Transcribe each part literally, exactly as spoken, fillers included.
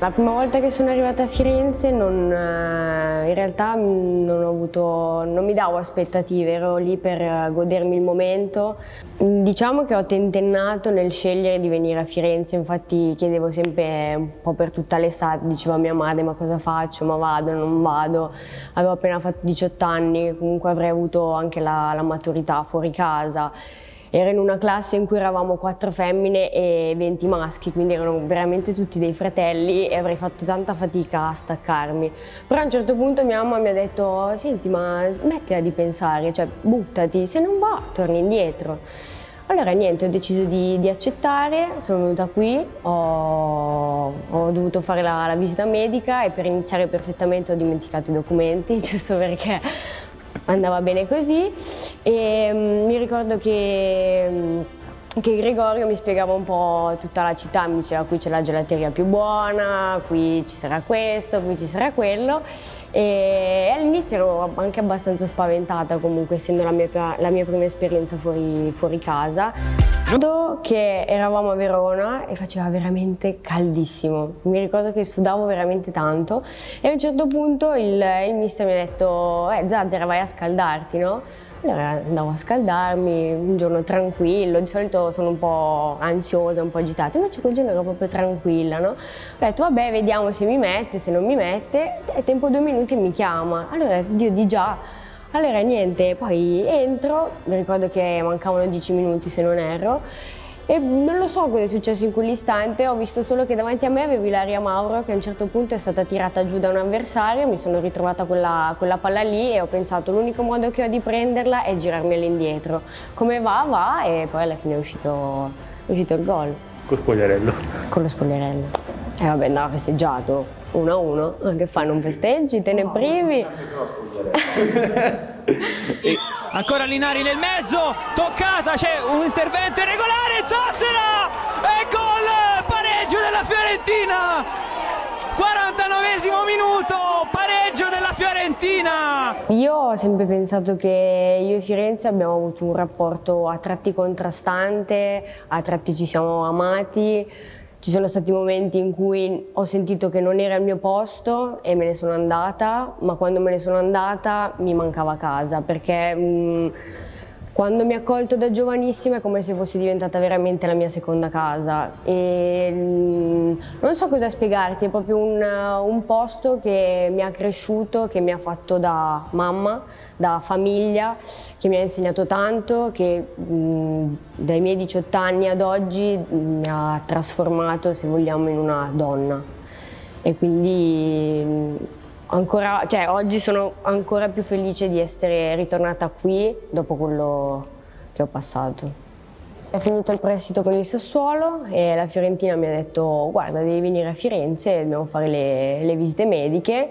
La prima volta che sono arrivata a Firenze non, in realtà non ho avuto, non mi davo aspettative, ero lì per godermi il momento. Diciamo che ho tentennato nel scegliere di venire a Firenze, infatti chiedevo sempre un po' per tutta l'estate, dicevo a mia madre ma cosa faccio, ma vado, non vado. Avevo appena fatto diciotto anni, comunque avrei avuto anche la, la maturità fuori casa. Ero in una classe in cui eravamo quattro femmine e venti maschi, quindi erano veramente tutti dei fratelli e avrei fatto tanta fatica a staccarmi. Però a un certo punto mia mamma mi ha detto: senti, ma smettila di pensare, cioè buttati, se non va torni indietro. Allora niente, ho deciso di, di accettare, sono venuta qui, ho, ho dovuto fare la, la visita medica e per iniziare perfettamente ho dimenticato i documenti, giusto perché andava bene così. E um, mi ricordo che, um, che Gregorio mi spiegava un po' tutta la città, mi diceva qui c'è la gelateria più buona, qui ci sarà questo, qui ci sarà quello, e all'inizio ero anche abbastanza spaventata comunque, essendo la mia, la mia prima esperienza fuori, fuori casa. Ricordo che eravamo a Verona e faceva veramente caldissimo, mi ricordo che sudavo veramente tanto e a un certo punto il, il mister mi ha detto: eh Zazzera, vai a scaldarti, no? Allora andavo a scaldarmi, un giorno tranquillo, di solito sono un po' ansiosa, un po' agitata, invece quel giorno ero proprio tranquilla, no? Ho detto vabbè, vediamo se mi mette, se non mi mette, e tempo due minuti mi chiama, allora Dio di già. Allora niente, poi entro, mi ricordo che mancavano dieci minuti se non erro, e non lo so cosa è successo in quell'istante, ho visto solo che davanti a me avevo Ilaria Mauro che a un certo punto è stata tirata giù da un avversario, mi sono ritrovata quella, quella palla lì e ho pensato l'unico modo che ho di prenderla è girarmi all'indietro. Come va, va, e poi alla fine è uscito, è uscito il gol. Con lo spogliarello? Con lo spogliarello. E vabbè, andava festeggiato. uno a uno, che fai, non festeggi, te ne privi? E ancora Linari nel mezzo, toccata, c'è un intervento irregolare, Zazzera e gol, pareggio della Fiorentina, quarantanovesimo minuto, pareggio della Fiorentina. Io ho sempre pensato che io e Firenze abbiamo avuto un rapporto a tratti contrastante, a tratti ci siamo amati. Ci sono stati momenti in cui ho sentito che non era il mio posto e me ne sono andata, ma quando me ne sono andata mi mancava casa, perché mh, quando mi ha accolto da giovanissima è come se fosse diventata veramente la mia seconda casa. E, mh, non so cosa spiegarti, è proprio un, un posto che mi ha cresciuto, che mi ha fatto da mamma, da famiglia, che mi ha insegnato tanto, che mh, dai miei diciotto anni ad oggi mi ha trasformato, se vogliamo, in una donna. E quindi mh, ancora, cioè, oggi sono ancora più felice di essere ritornata qui dopo quello che ho passato. Ho finito il prestito con il Sassuolo e la Fiorentina mi ha detto: guarda, devi venire a Firenze, dobbiamo fare le, le visite mediche.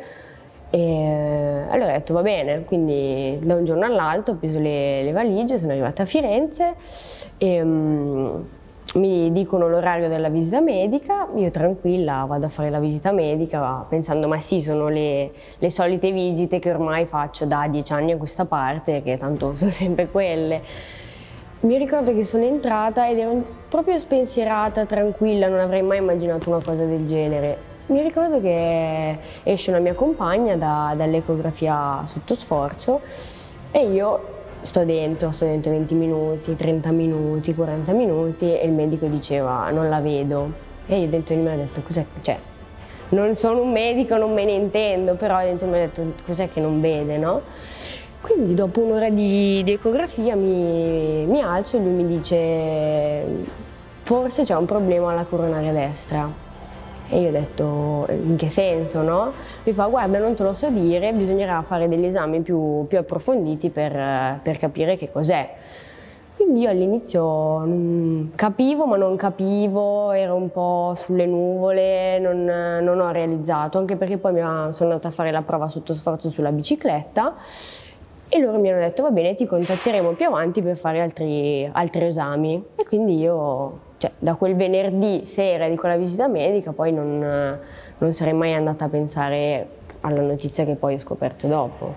E allora ho detto va bene, quindi da un giorno all'altro ho preso le, le valigie, sono arrivata a Firenze e um, mi dicono l'orario della visita medica, io tranquilla vado a fare la visita medica pensando ma sì, sono le, le solite visite che ormai faccio da dieci anni a questa parte, che tanto sono sempre quelle. Mi ricordo che sono entrata ed ero proprio spensierata, tranquilla, non avrei mai immaginato una cosa del genere. Mi ricordo che esce una mia compagna da, dall'ecografia sotto sforzo e io sto dentro, sto dentro venti minuti, trenta minuti, quaranta minuti e il medico diceva non la vedo. E io dentro di me ho detto cos'è, cioè non sono un medico, non me ne intendo, però dentro di me ho detto cos'è che non vede, no? Quindi dopo un'ora di, di ecografia mi, mi alzo e lui mi dice forse c'è un problema alla coronaria destra. E io ho detto in che senso, no? Lui fa guarda, non te lo so dire, bisognerà fare degli esami più, più approfonditi per, per capire che cos'è. Quindi io all'inizio capivo ma non capivo, ero un po' sulle nuvole, non, non ho realizzato, anche perché poi mi sono andata a fare la prova sotto sforzo sulla bicicletta e loro mi hanno detto va bene, ti contatteremo più avanti per fare altri, altri esami. E quindi io, cioè, da quel venerdì sera di quella visita medica poi non, non sarei mai andata a pensare alla notizia che poi ho scoperto dopo.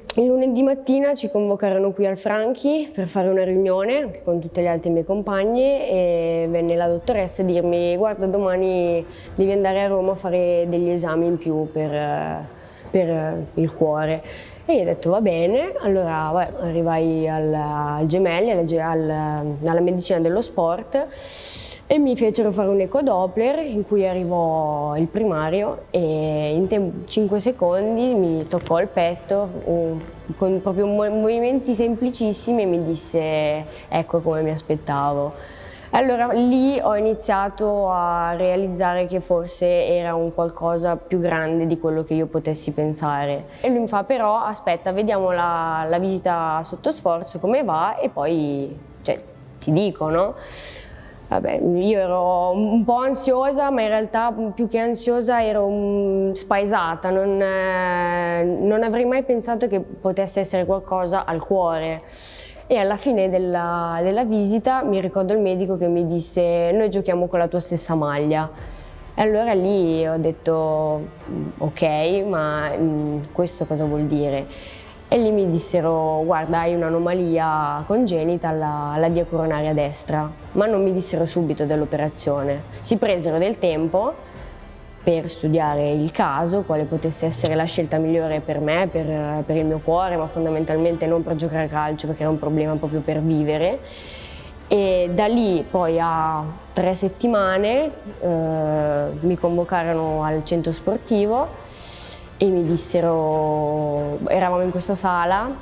Il lunedì mattina ci convocarono qui al Franchi per fare una riunione anche con tutte le altre mie compagne e venne la dottoressa a dirmi: guarda, domani devi andare a Roma a fare degli esami in più per, per il cuore. E io ho detto va bene, allora vabbè, arrivai al, al Gemelli, alla, al, alla medicina dello sport, e mi fecero fare un ecodoppler in cui arrivò il primario e in cinque secondi mi toccò il petto un, con proprio movimenti semplicissimi e mi disse ecco come mi aspettavo. Allora lì ho iniziato a realizzare che forse era un qualcosa più grande di quello che io potessi pensare. E lui mi fa però aspetta, vediamo la, la visita sotto sforzo come va e poi cioè, ti dico, no? Vabbè, io ero un po' ansiosa, ma in realtà più che ansiosa ero spaesata, non, eh, non avrei mai pensato che potesse essere qualcosa al cuore. E alla fine della, della visita mi ricordo il medico che mi disse noi giochiamo con la tua stessa maglia. E allora lì ho detto ok, ma questo cosa vuol dire? E lì mi dissero guarda hai un'anomalia congenita alla, alla via coronaria destra, ma non mi dissero subito dell'operazione. Si presero del tempo per studiare il caso, quale potesse essere la scelta migliore per me, per, per il mio cuore, ma fondamentalmente non per giocare a calcio perché era un problema proprio per vivere. E da lì poi a tre settimane eh, mi convocarono al centro sportivo e mi dissero, eravamo in questa sala,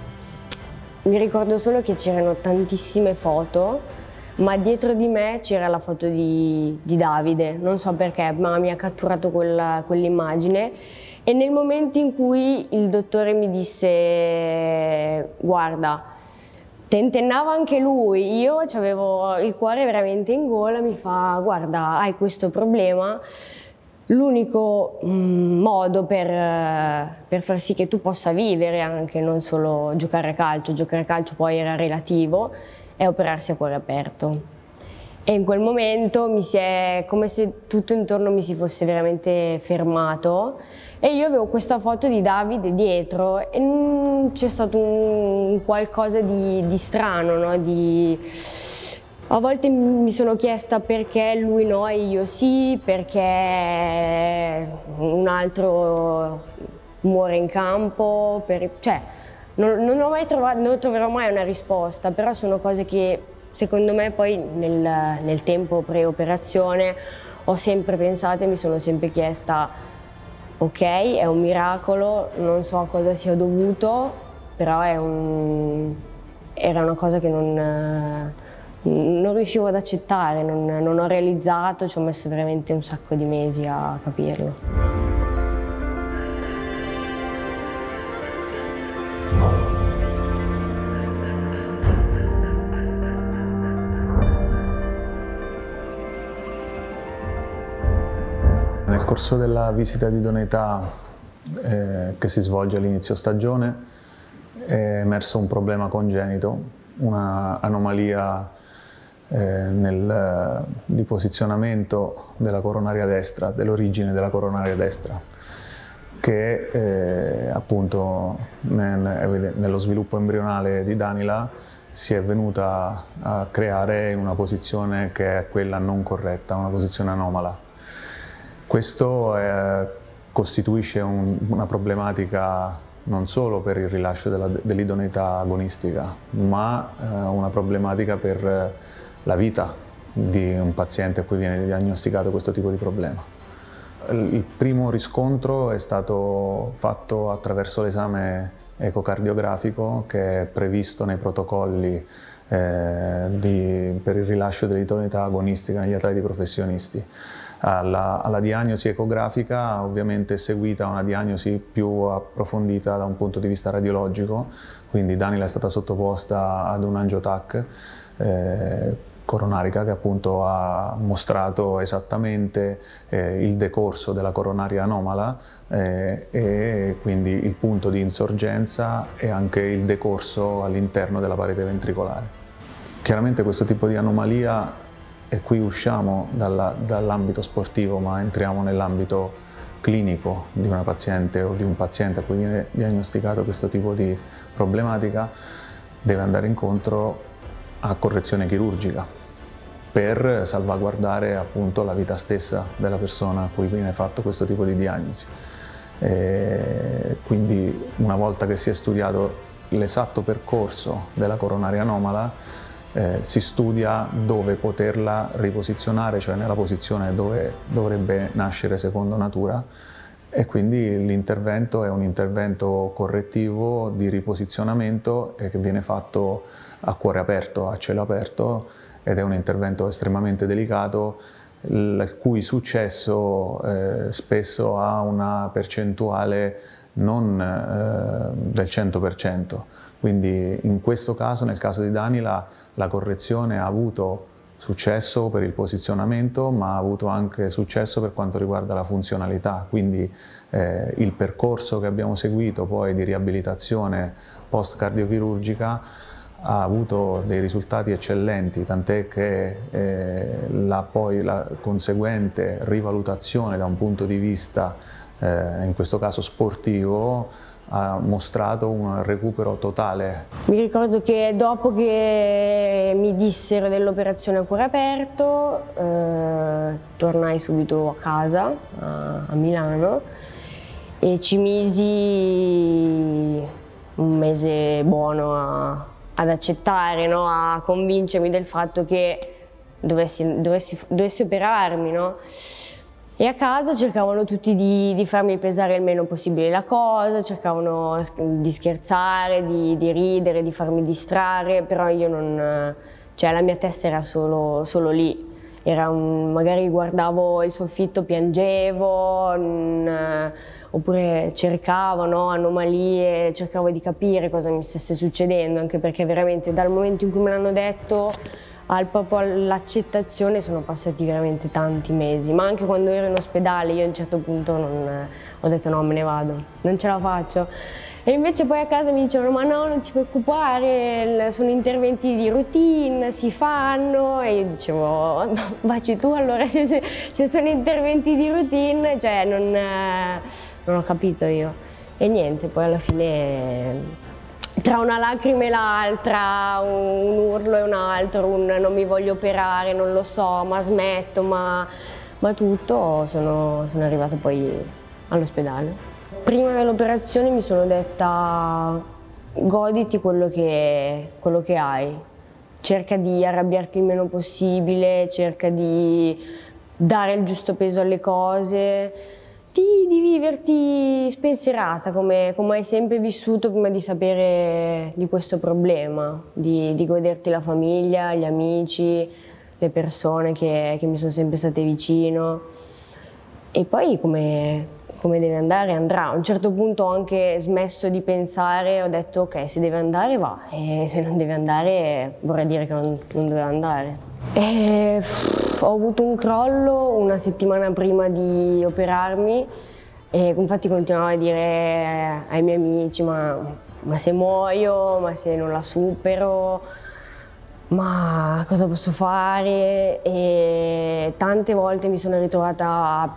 mi ricordo solo che c'erano tantissime foto, ma dietro di me c'era la foto di, di Davide, non so perché, ma mi ha catturato quell'immagine e nel momento in cui il dottore mi disse guarda, tentennava anche lui, io avevo il cuore veramente in gola, mi fa guarda hai questo problema, l'unico mm, modo per, per far sì che tu possa vivere anche, non solo giocare a calcio, giocare a calcio poi era relativo, è operarsi a cuore aperto. E in quel momento mi si è come se tutto intorno mi si fosse veramente fermato e io avevo questa foto di Davide dietro e c'è stato un qualcosa di, di strano, no? di... A volte mi sono chiesta perché lui no e io sì, perché un altro muore in campo, per... cioè non, non ho mai trovato, non troverò mai una risposta, però sono cose che secondo me poi nel, nel tempo pre-operazione ho sempre pensato e mi sono sempre chiesta ok, è un miracolo, non so a cosa sia dovuto, però è un, era una cosa che non... non riuscivo ad accettare, non, non ho realizzato, ci ho messo veramente un sacco di mesi a capirlo. Nel corso della visita di idoneità eh, che si svolge all'inizio stagione è emerso un problema congenito, una anomalia Eh, nel, eh, di posizionamento della coronaria destra, dell'origine della coronaria destra, che eh, appunto nel, nello sviluppo embrionale di Danila si è venuta a creare in una posizione che è quella non corretta, una posizione anomala. Questo eh, costituisce un, una problematica non solo per il rilascio dell'idoneità agonistica, ma eh, una problematica per la vita di un paziente a cui viene diagnosticato questo tipo di problema. Il primo riscontro è stato fatto attraverso l'esame ecocardiografico che è previsto nei protocolli eh, di, per il rilascio dell'idoneità agonistica negli atleti professionisti. Alla, alla diagnosi ecografica ovviamente è seguita una diagnosi più approfondita da un punto di vista radiologico, quindi Danila è stata sottoposta ad un angiotac eh, coronarica che appunto ha mostrato esattamente eh, il decorso della coronaria anomala eh, e quindi il punto di insorgenza e anche il decorso all'interno della parete ventricolare. Chiaramente questo tipo di anomalia, e qui usciamo dall'ambito sportivo ma entriamo nell'ambito clinico di una paziente o di un paziente a cui viene diagnosticato questo tipo di problematica deve andare incontro a correzione chirurgica per salvaguardare appunto la vita stessa della persona a cui viene fatto questo tipo di diagnosi. E quindi una volta che si è studiato l'esatto percorso della coronaria anomala, eh, si studia dove poterla riposizionare, cioè nella posizione dove dovrebbe nascere secondo natura, e quindi l'intervento è un intervento correttivo di riposizionamento eh, che viene fatto a cuore aperto, a cielo aperto, ed è un intervento estremamente delicato, il cui successo eh, spesso ha una percentuale non eh, del cento per cento. Quindi in questo caso, nel caso di Dani, la, la correzione ha avuto successo per il posizionamento, ma ha avuto anche successo per quanto riguarda la funzionalità. Quindi eh, il percorso che abbiamo seguito poi di riabilitazione post-cardiochirurgica ha avuto dei risultati eccellenti, tant'è che eh, la, poi la conseguente rivalutazione da un punto di vista, eh, in questo caso sportivo, ha mostrato un recupero totale. Mi ricordo che dopo che mi dissero dell'operazione a cuore aperto, eh, tornai subito a casa, a, a Milano, e ci misi un mese buono a ad accettare, no? A convincermi del fatto che dovessi, dovessi, dovessi operarmi, no? E a casa cercavano tutti di, di farmi pesare il meno possibile la cosa, cercavano di scherzare, di, di ridere, di farmi distrarre, però io non, cioè la mia testa era solo, solo lì. Era un, magari guardavo il soffitto, piangevo, un, oppure cercavo, no, anomalie, cercavo di capire cosa mi stesse succedendo, anche perché veramente dal momento in cui me l'hanno detto al, proprio all'accettazione sono passati veramente tanti mesi, ma anche quando ero in ospedale io a un certo punto non, ho detto no, me ne vado, non ce la faccio. E invece poi a casa mi dicevano ma no, non ti preoccupare, sono interventi di routine, si fanno, e io dicevo vacci tu allora se, se, se sono interventi di routine, cioè non, non ho capito io. E niente, poi alla fine tra una lacrima e l'altra, un urlo e un altro, un non mi voglio operare, non lo so, ma smetto, ma, ma tutto, sono, sono arrivata poi all'ospedale. Prima dell'operazione mi sono detta goditi quello che, quello che hai, cerca di arrabbiarti il meno possibile, cerca di dare il giusto peso alle cose, di, di viverti spensierata come, come hai sempre vissuto prima di sapere di questo problema, di, di goderti la famiglia, gli amici, le persone che, che mi sono sempre state vicino, e poi come... come deve andare andrà. A un certo punto ho anche smesso di pensare, ho detto ok, se deve andare va, e se non deve andare vorrà dire che non, non deve andare. E, pff, ho avuto un crollo una settimana prima di operarmi e infatti continuavo a dire ai miei amici ma, ma se muoio, ma se non la supero, ma cosa posso fare? E tante volte mi sono ritrovata a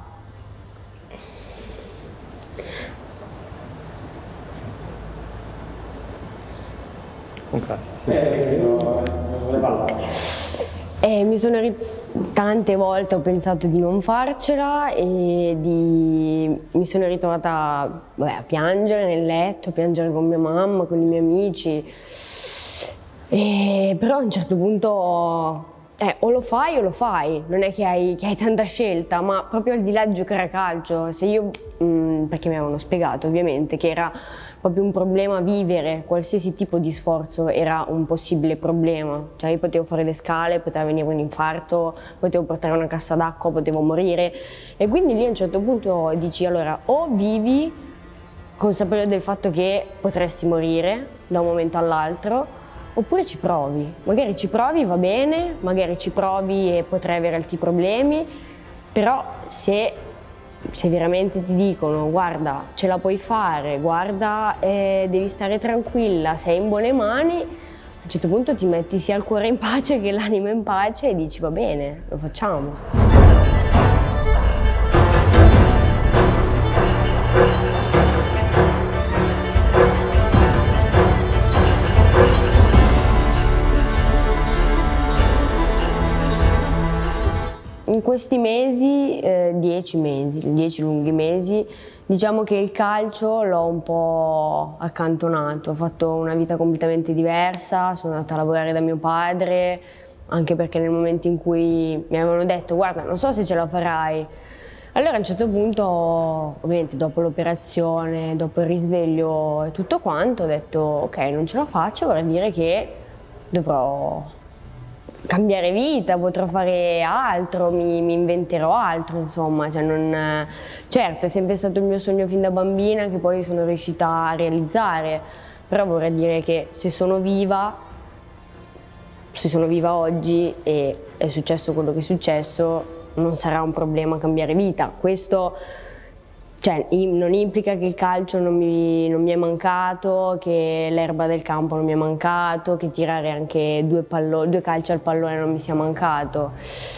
E mi sono tante volte ho pensato di non farcela e di... mi sono ritrovata vabbè, a piangere nel letto, a piangere con mia mamma, con i miei amici, e... però a un certo punto eh, o lo fai o lo fai, non è che hai, che hai tanta scelta, ma proprio al di là di giocare a calcio, se io, mh, perché mi avevano spiegato ovviamente che era proprio un problema vivere, qualsiasi tipo di sforzo era un possibile problema, cioè io potevo fare le scale, poteva venire un infarto, potevo portare una cassa d'acqua, potevo morire, e quindi lì a un certo punto dici allora o vivi consapevole del fatto che potresti morire da un momento all'altro, oppure ci provi, magari ci provi va bene, magari ci provi e potrai avere altri problemi, però se, se veramente ti dicono guarda ce la puoi fare, guarda eh, devi stare tranquilla, sei in buone mani, a un certo punto ti metti sia il cuore in pace che l'anima in pace e dici va bene, lo facciamo. questi mesi, eh, dieci mesi, dieci lunghi mesi, diciamo che il calcio l'ho un po' accantonato, ho fatto una vita completamente diversa, sono andata a lavorare da mio padre, anche perché nel momento in cui mi avevano detto guarda non so se ce la farai, allora a un certo punto, ovviamente dopo l'operazione, dopo il risveglio e tutto quanto, ho detto ok non ce la faccio, vorrà dire che dovrò cambiare vita, potrò fare altro, mi, mi inventerò altro, insomma, cioè non, certo è sempre stato il mio sogno fin da bambina che poi sono riuscita a realizzare, però vorrei dire che se sono viva, se sono viva oggi e è successo quello che è successo, non sarà un problema cambiare vita. Questo cioè, non implica che il calcio non mi, non mi è mancato, che l'erba del campo non mi è mancato, che tirare anche due, pallo, due calci al pallone non mi sia mancato.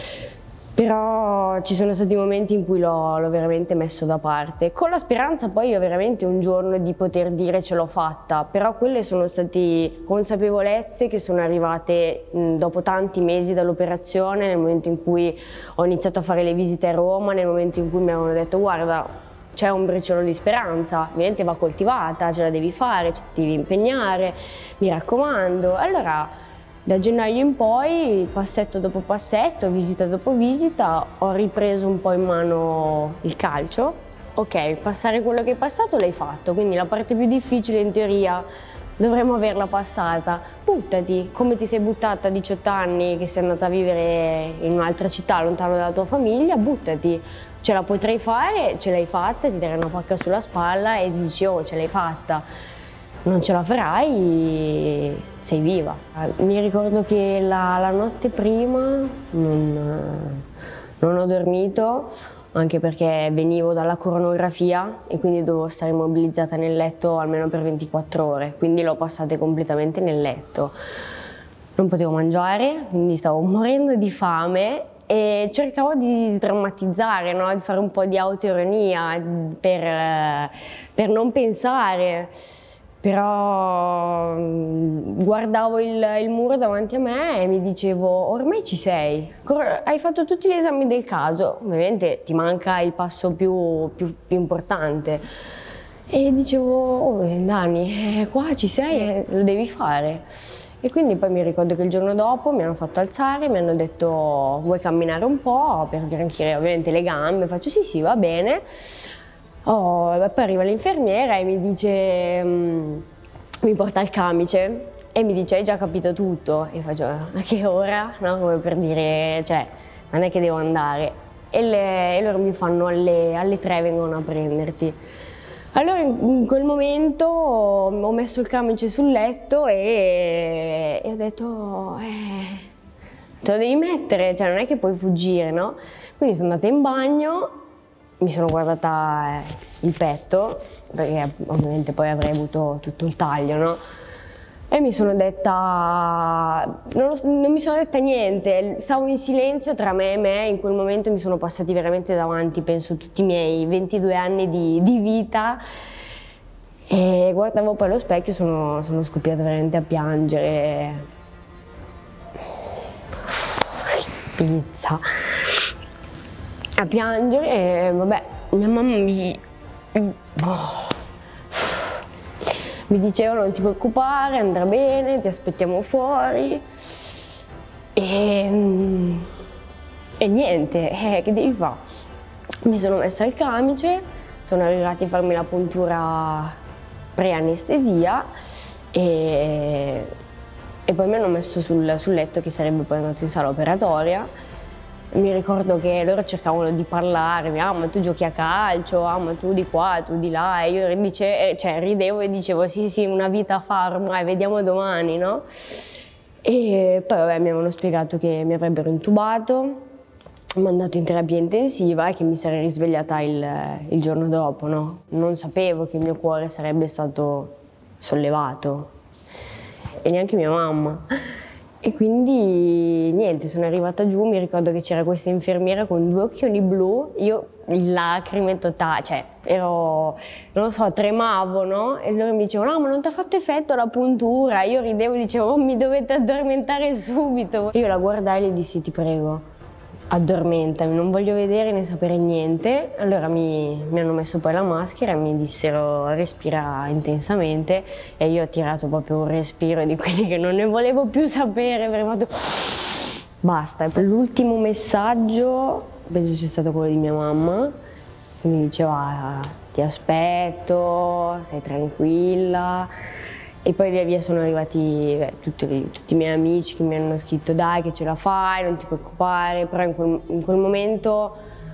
Però ci sono stati momenti in cui l'ho veramente messo da parte, con la speranza poi io veramente un giorno di poter dire ce l'ho fatta, però quelle sono state consapevolezze che sono arrivate mh, dopo tanti mesi dall'operazione, nel momento in cui ho iniziato a fare le visite a Roma, nel momento in cui mi avevano detto guarda c'è un briciolo di speranza, ovviamente va coltivata, ce la devi fare, ci devi impegnare, mi raccomando. Allora da gennaio in poi, passetto dopo passetto, visita dopo visita, ho ripreso un po' in mano il calcio. Ok, passare quello che è passato l'hai fatto, quindi la parte più difficile in teoria dovremmo averla passata. Buttati, come ti sei buttata a diciotto anni che sei andata a vivere in un'altra città lontano dalla tua famiglia, buttati. Ce la potrai fare, ce l'hai fatta, ti darai una pacca sulla spalla e dici oh ce l'hai fatta. Non ce la farai, sei viva. Mi ricordo che la, la notte prima non, non ho dormito, anche perché venivo dalla coronografia e quindi dovevo stare immobilizzata nel letto almeno per ventiquattro ore, quindi l'ho passate completamente nel letto. Non potevo mangiare, quindi stavo morendo di fame e cercavo di sdrammatizzare, no? Di fare un po' di autoironia per, per non pensare. Però guardavo il, il muro davanti a me e mi dicevo ormai ci sei, hai fatto tutti gli esami del caso, ovviamente ti manca il passo più, più, più importante e dicevo oh Dani, eh, qua ci sei, eh, lo devi fare. E quindi poi mi ricordo che il giorno dopo mi hanno fatto alzare, mi hanno detto vuoi camminare un po' per sgranchire ovviamente le gambe, faccio sì sì va bene. Oh, poi arriva l'infermiera e mi dice, um, mi porta il camice e mi dice hai già capito tutto? E faccio a che ora? No? Come per dire, cioè, non è che devo andare. E, le, e loro mi fanno alle, alle tre vengono a prenderti. Allora in quel momento ho messo il camice sul letto e, e ho detto, eh, te lo devi mettere, cioè non è che puoi fuggire, no? Quindi sono andata in bagno. Mi sono guardata il petto, perché ovviamente poi avrei avuto tutto il taglio, no? E mi sono detta, non, lo, non mi sono detta niente, stavo in silenzio tra me e me, in quel momento mi sono passati veramente davanti, penso, tutti i miei ventidue anni di, di vita e guardavo poi allo specchio e sono, sono scoppiata veramente a piangere. Pizza. A piangere e vabbè, mia mamma mi, oh, mi diceva non ti preoccupare, andrà bene, ti aspettiamo fuori e, e niente, eh, che devi fare? Mi sono messa il camice, sono arrivati a farmi la puntura pre-anestesia e, e poi mi hanno messo sul, sul letto che sarebbe poi andato in sala operatoria. Mi ricordo che loro cercavano di parlarmi, ah ma tu giochi a calcio, ah ma tu di qua, tu di là, e io dice, cioè, ridevo e dicevo sì sì una vita a fare ormai, vediamo domani, no? E poi vabbè mi avevano spiegato che mi avrebbero intubato, mandato in terapia intensiva e che mi sarei risvegliata il, il giorno dopo, no? Non sapevo che il mio cuore sarebbe stato sollevato e neanche mia mamma. E quindi niente, sono arrivata giù, mi ricordo che c'era questa infermiera con due occhioni blu, io in lacrime totali, cioè ero, non lo so, tremavo, no? E loro mi dicevano, no ma non ti ha fatto effetto la puntura, io ridevo e dicevo, oh, mi dovete addormentare subito. Io la guardai e le dissi, ti prego, addormentami, non voglio vedere né sapere niente. Allora mi, mi hanno messo poi la maschera e mi dissero respira intensamente e io ho tirato proprio un respiro di quelli che non ne volevo più sapere, perché ho fatto basta. L'ultimo messaggio penso sia stato quello di mia mamma, che mi diceva ti aspetto, stai tranquilla. E poi via via sono arrivati beh, tutti, tutti i miei amici che mi hanno scritto dai che ce la fai, non ti preoccupare, però in quel, in quel momento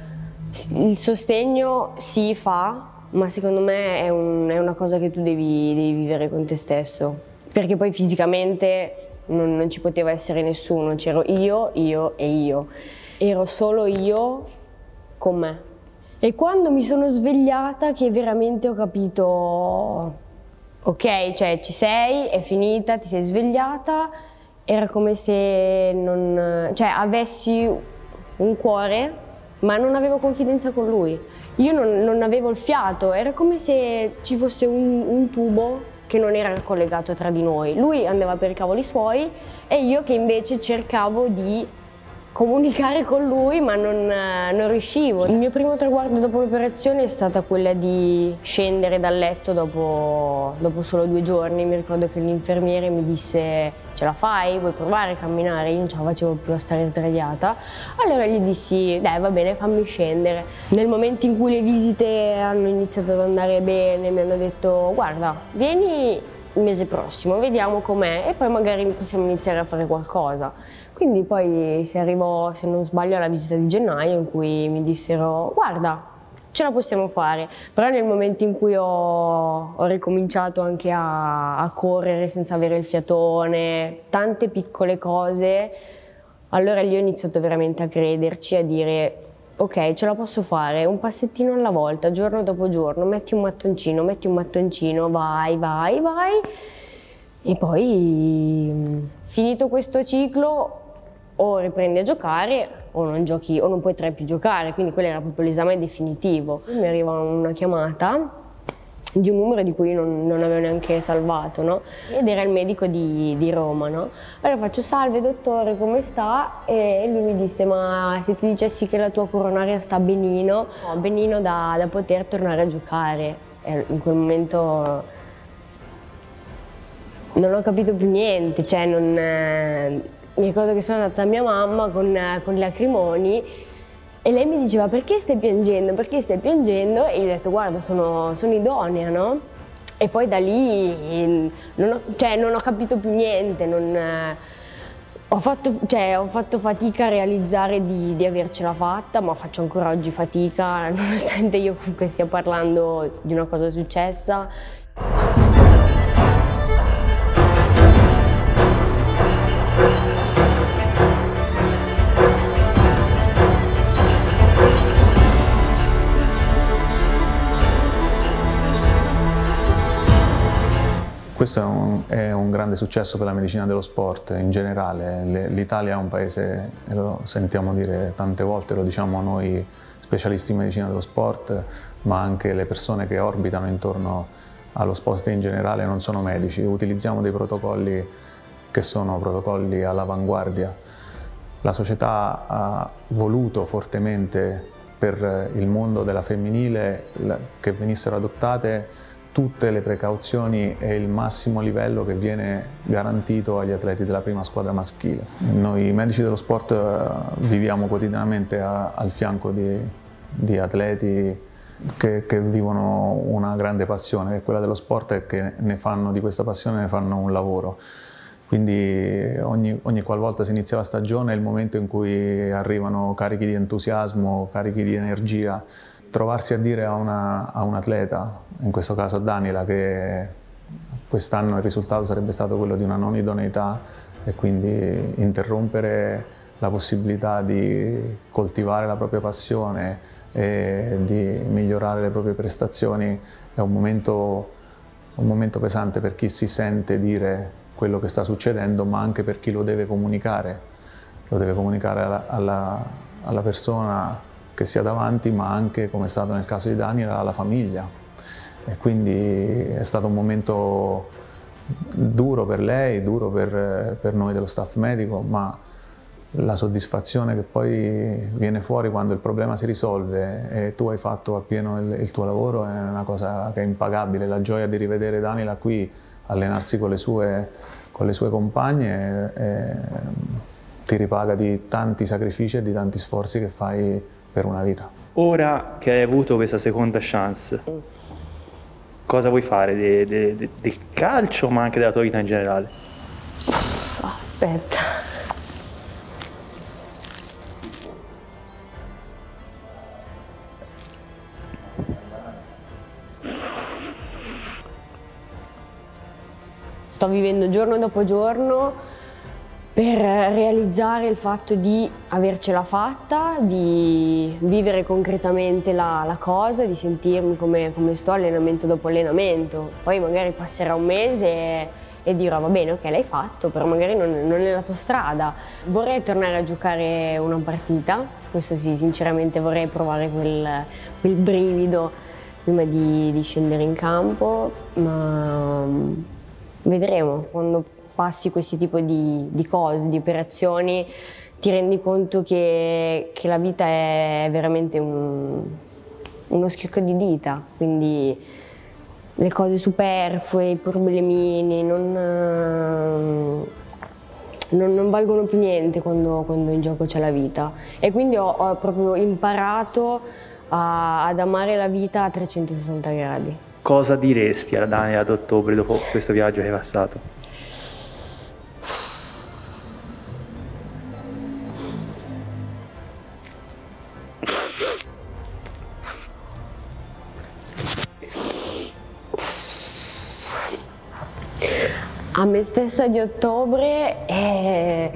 il sostegno si fa, ma secondo me è, un, è una cosa che tu devi, devi vivere con te stesso, perché poi fisicamente non, non ci poteva essere nessuno, c'ero io, io e io, ero solo io con me. E quando mi sono svegliata che veramente ho capito ok, cioè ci sei, è finita, ti sei svegliata, era come se non, cioè, avessi un cuore, ma non avevo confidenza con lui. Io non, non avevo il fiato, era come se ci fosse un, un tubo che non era collegato tra di noi. Lui andava per i cavoli suoi e io che invece cercavo di comunicare con lui, ma non, non riuscivo. Il mio primo traguardo dopo l'operazione è stata quella di scendere dal letto dopo, dopo solo due giorni. Mi ricordo che l'infermiere mi disse ce la fai? Vuoi provare a camminare? Io non ce la facevo più a stare sdraiata. Allora gli dissi dai va bene, fammi scendere. Nel momento in cui le visite hanno iniziato ad andare bene mi hanno detto guarda vieni il mese prossimo, vediamo com'è e poi magari possiamo iniziare a fare qualcosa. Quindi poi si arrivò, se non sbaglio, alla visita di gennaio in cui mi dissero guarda, ce la possiamo fare. Però nel momento in cui ho, ho ricominciato anche a, a correre senza avere il fiatone, tante piccole cose, allora lì ho iniziato veramente a crederci, a dire ok, ce la posso fare, un passettino alla volta, giorno dopo giorno, metti un mattoncino, metti un mattoncino, vai, vai, vai. E poi, finito questo ciclo, o riprendi a giocare o non giochi o non potrai più giocare, quindi quello era proprio l'esame definitivo. Mi arriva una chiamata di un numero di cui io non, non avevo neanche salvato, no? Ed era il medico di, di Roma, no? Allora faccio salve dottore, come sta? E lui mi disse ma se ti dicessi che la tua coronaria sta benino, no, benino da, da poter tornare a giocare. E in quel momento non ho capito più niente, cioè non... Eh, mi ricordo che sono andata da mia mamma con, con i lacrimoni e lei mi diceva perché stai piangendo, perché stai piangendo? E io gli ho detto guarda sono, sono idonea, no? E poi da lì non ho, cioè, non ho capito più niente, non, eh, ho, fatto, cioè, ho fatto fatica a realizzare di, di avercela fatta, ma faccio ancora oggi fatica, nonostante io comunque stia parlando di una cosa successa. Questo è un, è un grande successo per la medicina dello sport in generale. L'Italia è un paese, e lo sentiamo dire tante volte, lo diciamo noi specialisti in medicina dello sport, ma anche le persone che orbitano intorno allo sport in generale non sono medici. Utilizziamo dei protocolli che sono protocolli all'avanguardia. La società ha voluto fortemente per il mondo della femminile che venissero adottate tutte le precauzioni e il massimo livello che viene garantito agli atleti della prima squadra maschile. Noi medici dello sport viviamo quotidianamente a, al fianco di, di atleti che, che vivono una grande passione, che è quella dello sport, e che ne fanno, di questa passione ne fanno un lavoro. Quindi ogni, ogni qualvolta si inizia la stagione è il momento in cui arrivano carichi di entusiasmo, carichi di energia. Trovarsi a dire a, una, a un atleta, in questo caso a Daniela, che quest'anno il risultato sarebbe stato quello di una non idoneità e quindi interrompere la possibilità di coltivare la propria passione e di migliorare le proprie prestazioni è un momento, un momento pesante per chi si sente dire quello che sta succedendo, ma anche per chi lo deve comunicare. Lo deve comunicare alla, alla, alla persona che sia davanti, ma anche, come è stato nel caso di Daniela, alla famiglia. E quindi è stato un momento duro per lei, duro per, per noi dello staff medico, ma la soddisfazione che poi viene fuori quando il problema si risolve e tu hai fatto appieno il, il tuo lavoro è una cosa che è impagabile. La gioia di rivedere Danila qui allenarsi con le sue, con le sue compagne e, e, ti ripaga di tanti sacrifici e di tanti sforzi che fai per una vita. Ora che hai avuto questa seconda chance, cosa vuoi fare de, de, de, del calcio ma anche della tua vita in generale? Aspetta. Sto vivendo giorno dopo giorno per realizzare il fatto di avercela fatta, di vivere concretamente la, la cosa, di sentirmi come, come sto allenamento dopo allenamento. Poi magari passerà un mese e, e dirò va bene, ok, l'hai fatto, però magari non, non è la tua strada. Vorrei tornare a giocare una partita, questo sì, sinceramente vorrei provare quel, quel brivido prima di, di scendere in campo, ma vedremo. Quando passi questi tipi di, di cose, di operazioni, ti rendi conto che, che la vita è veramente un, uno schiocco di dita, quindi le cose superflue, i problemini, non, non, non valgono più niente quando, quando in gioco c'è la vita. E quindi ho, ho proprio imparato a, ad amare la vita a trecentosessanta gradi. Cosa diresti alla Danila ad ottobre dopo questo viaggio che hai passato? A me stessa di ottobre eh,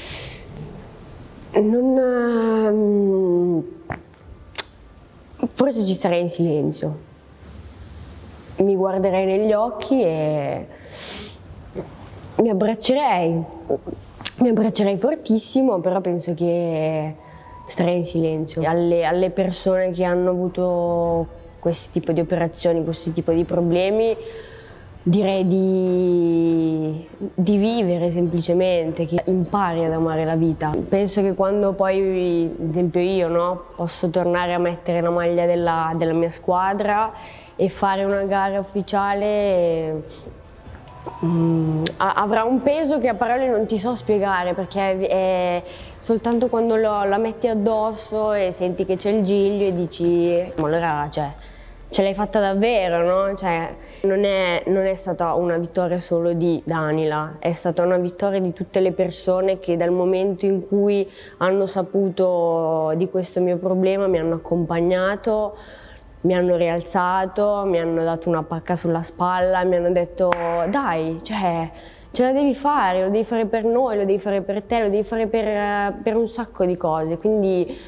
non, forse ci starei in silenzio. Mi guarderei negli occhi e mi abbraccerei, mi abbraccerei fortissimo, però penso che starei in silenzio. Alle, alle persone che hanno avuto questo tipo di operazioni, questo tipo di problemi, direi di, di vivere semplicemente, che impari ad amare la vita. Penso che quando poi, ad esempio io, no, posso tornare a mettere la maglia della, della mia squadra e fare una gara ufficiale, mm, avrà un peso che a parole non ti so spiegare, perché è, è soltanto quando lo, la metti addosso e senti che c'è il giglio e dici ma allora cioè, ce l'hai fatta davvero, no? Cioè, non è, non è stata una vittoria solo di Danila, è stata una vittoria di tutte le persone che dal momento in cui hanno saputo di questo mio problema mi hanno accompagnato, mi hanno rialzato, mi hanno dato una pacca sulla spalla, mi hanno detto dai, cioè, ce la devi fare, lo devi fare per noi, lo devi fare per te, lo devi fare per, per un sacco di cose. Quindi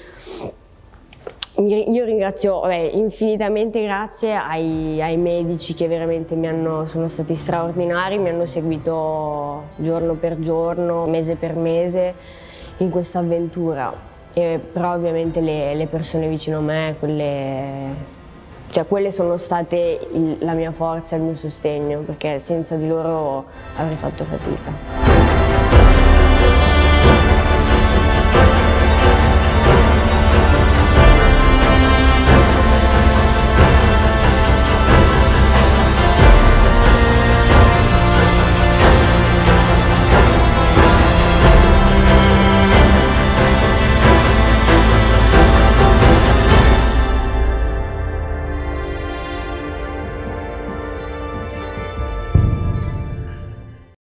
io ringrazio, vabbè, infinitamente grazie ai, ai medici che veramente mi hanno, sono stati straordinari, mi hanno seguito giorno per giorno, mese per mese in questa avventura. E, però ovviamente le, le persone vicino a me, quelle... Cioè, quelle sono state il, la mia forza e il mio sostegno, perché senza di loro avrei fatto fatica.